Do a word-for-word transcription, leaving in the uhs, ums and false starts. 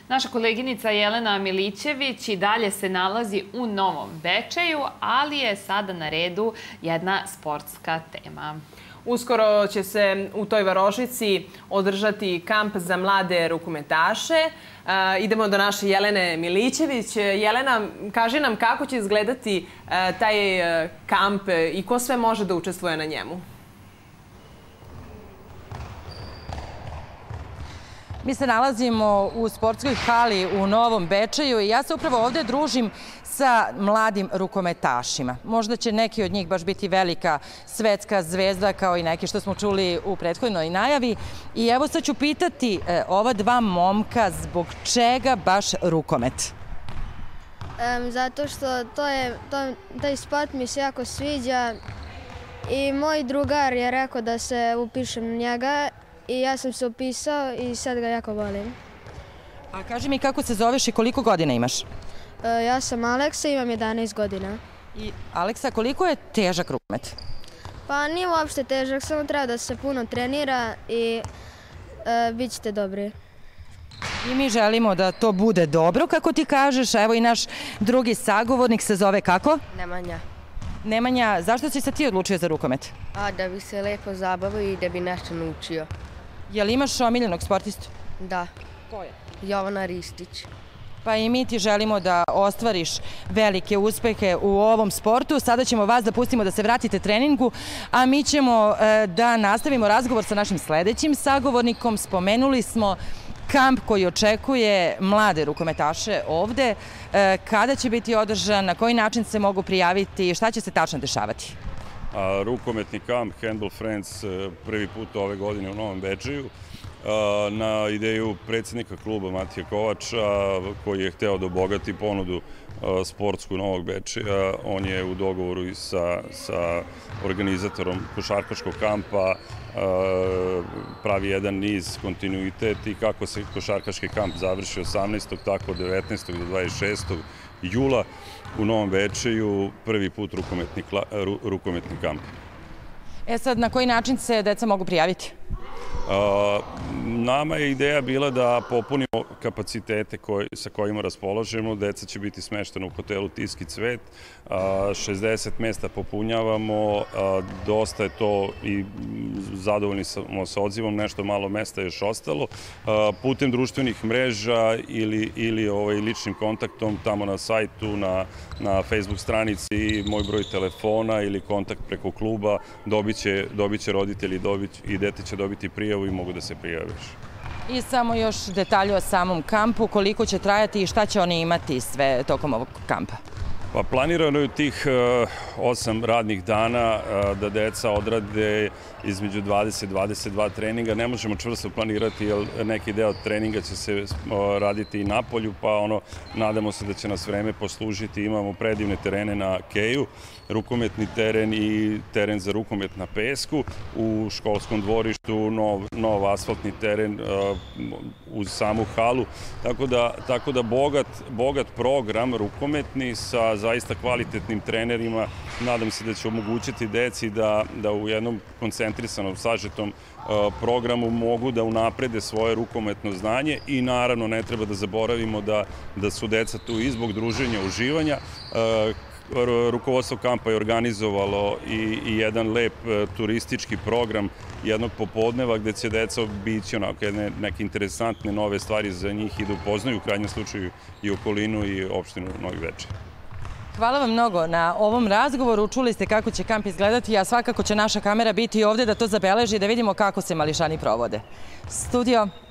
Naša koleginica Jelena Milićević i dalje se nalazi u Novom Bečeju, ali je sada na redu jedna sportska tema. Uskoro će se u toj varošici održati kamp za mlade rukometaše. Idemo do naše Jelene Milićević. Jelena, kaži nam kako će izgledati taj kamp i ko sve može da učestvuje na njemu? Mi se nalazimo u sportskoj hali u Novom Bečeju i ja se upravo ovde družim sa mladim rukometašima. Možda će neki od njih baš biti velika svetska zvezda kao i neki što smo čuli u prethodnoj najavi. I evo sad ću pitati ova dva momka zbog čega baš rukomet? Zato što to je, to, taj sport mi se jako sviđa i moj drugar je rekao da se upišem na njega i ja sam se upisao i sad ga jako volim. A kaži mi kako se zoveš i koliko godina imaš? Ja sam Aleksa, imam jedanaest godina. I Aleksa, koliko je težak rukomet? Pa nije uopšte težak, samo treba da se puno trenira i e, bit ćete dobri. I mi želimo da to bude dobro, kako ti kažeš. Evo i naš drugi sagovornik se zove kako? Nemanja. Nemanja, zašto si se ti odlučio za rukomet? A, da bi se lepo zabavio i da bi nešto naučio. Jel imaš omiljenog sportistu? Da. Ko je? Jovana Ristić. Pa i mi ti želimo da ostvariš velike uspehe u ovom sportu. Sada ćemo vas da pustimo da se vratite treningu, a mi ćemo da nastavimo razgovor sa našim sledećim sagovornikom. Spomenuli smo kamp koji očekuje mlade rukometaše ovde. Kada će biti održan, na koji način se mogu prijaviti i šta će se tačno dešavati? Rukometni kamp Handball Friends prvi put ove godine u Novom Bečeju. Na ideju predsjednika kluba Matija Kovača, koji je hteo da obogati ponudu sportsku Novog Bečeja. On je u dogovoru i sa, sa organizatorom košarkaškog kampa pravi jedan niz kontinuitet i kako se košarkaški kamp završi osamnaestog tako od devetnaestog do dvadeset šestog jula u Novom Bečeju prvi put rukometni, rukometni kamp. E sad, na koji način se deca mogu prijaviti? Nama je ideja bila da popunimo kapacitete sa kojima raspolažemo. Deca će biti smeštena u hotelu Tiski cvet. šezdeset mesta popunjavamo. Dosta je to i zadovoljni smo sa odzivom. Nešto malo mesta je još ostalo. Putem društvenih mreža ili, ili ovaj, ličnim kontaktom tamo na sajtu, na, na Facebook stranici, moj broj telefona ili kontakt preko kluba dobit će, dobit će roditelji dobit, i dete će dobiti prijavu i mogu da se prijaviš. I samo još detalje o samom kampu, koliko će trajati i šta će oni imati sve tokom ovog kampa? Pa planirano je tih osam radnih dana da deca odrade između dvadeset do dvadeset dva treninga. Ne možemo čvrsto planirati jer neki deo treninga će se raditi i na polju, pa ono, nadamo se da će nas vreme poslužiti. Imamo predivne terene na keju, rukometni teren i teren za rukomet na pesku. U školskom dvorištu nov, nov asfaltni teren uz samu halu. Tako da, tako da bogat, bogat program rukometni sa zaista kvalitetnim trenerima. Nadam se da će omogućiti deci da, da u jednom koncentrisanom, sažetom programu mogu da unaprede svoje rukometno znanje i naravno ne treba da zaboravimo da, da su deca tu i zbog druženja, uživanja. Rukovodstvo kampa je organizovalo i, i jedan lep turistički program jednog popodneva gde će deca obići onako jedne, neke interesantne nove stvari za njih i da upoznaju u krajnjem slučaju i okolinu i opštinu Novi Bečej. Hvala vam mnogo na ovom razgovoru. Čuli ste kako će kamp izgledati, a svakako će naša kamera biti ovde da to zabeleži i da vidimo kako se mališani provode. Studio